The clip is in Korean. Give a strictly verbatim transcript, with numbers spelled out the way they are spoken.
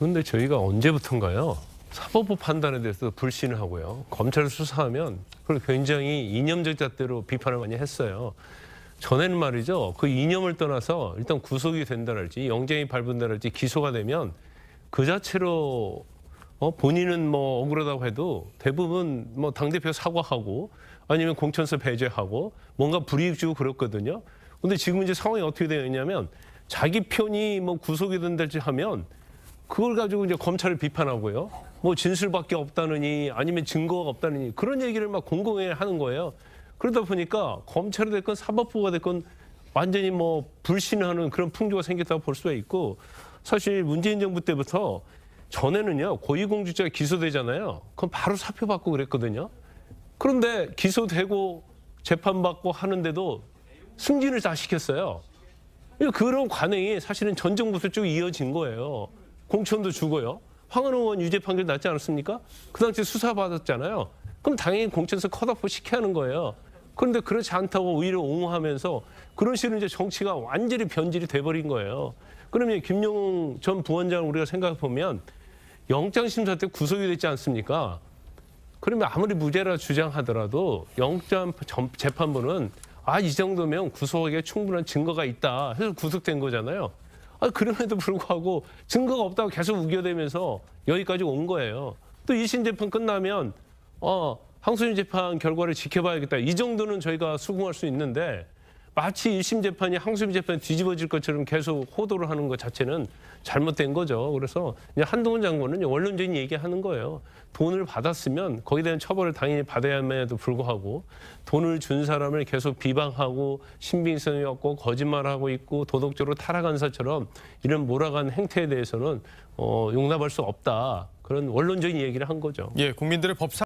그런데 저희가 언제부턴가요? 사법부 판단에 대해서 불신을 하고요. 검찰을 수사하면 그걸 굉장히 이념적 잣대로 비판을 많이 했어요. 전에는 말이죠. 그 이념을 떠나서 일단 구속이 된다랄지 영장이 발부된다랄지 기소가 되면 그 자체로 어, 본인은 뭐 억울하다고 해도 대부분 뭐 당대표 사과하고 아니면 공천서 배제하고 뭔가 불이익 주고 그렇거든요. 근데 지금 이제 상황이 어떻게 되어 있냐면 자기 편이 뭐 구속이 된다지 하면 그걸 가지고 이제 검찰을 비판하고요. 뭐 진술밖에 없다느니 아니면 증거가 없다느니 그런 얘기를 막 공공연히 하는 거예요. 그러다 보니까 검찰이 됐건 사법부가 됐건 완전히 뭐 불신하는 그런 풍조가 생겼다고 볼 수가 있고 사실 문재인 정부 때부터 전에는요 고위공직자가 기소되잖아요. 그럼 바로 사표받고 그랬거든요. 그런데 기소되고 재판받고 하는데도 승진을 다 시켰어요. 그런 관행이 사실은 전 정부에서 쭉 이어진 거예요. 공천도 주고요. 황은호 의원 유죄 판결 났지 않았습니까? 그 당시에 수사받았잖아요. 그럼 당연히 공천에서 컷오프 시켜야 하는 거예요. 그런데 그렇지 않다고 오히려 옹호하면서 그런 식으로 이제 정치가 완전히 변질이 돼버린 거예요. 그러면 김용웅 전 부원장을 우리가 생각해 보면 영장심사 때 구속이 됐지 않습니까? 그러면 아무리 무죄라 주장하더라도 영장 재판부는 아, 이 정도면 구속하기에 충분한 증거가 있다 해서 구속된 거잖아요. 아, 그럼에도 불구하고 증거가 없다고 계속 우겨대면서 여기까지 온 거예요. 또 이 심 재판 끝나면 어, 항소심 재판 결과를 지켜봐야겠다. 이 정도는 저희가 수긍할 수 있는데 마치 일 심 재판이 항소심 재판이 뒤집어질 것처럼 계속 호도를 하는 것 자체는 잘못된 거죠. 그래서 이제 한동훈 장관은 원론적인 얘기하는 거예요. 돈을 받았으면 거기에 대한 처벌을 당연히 받아야 함에도 불구하고 돈을 준 사람을 계속 비방하고 신빙성이 없고 거짓말하고 있고 도덕적으로 타락한 사처럼 이런 몰아간 행태에 대해서는 어, 용납할 수 없다. 그런 원론적인 얘기를 한 거죠. 예, 국민들의 법상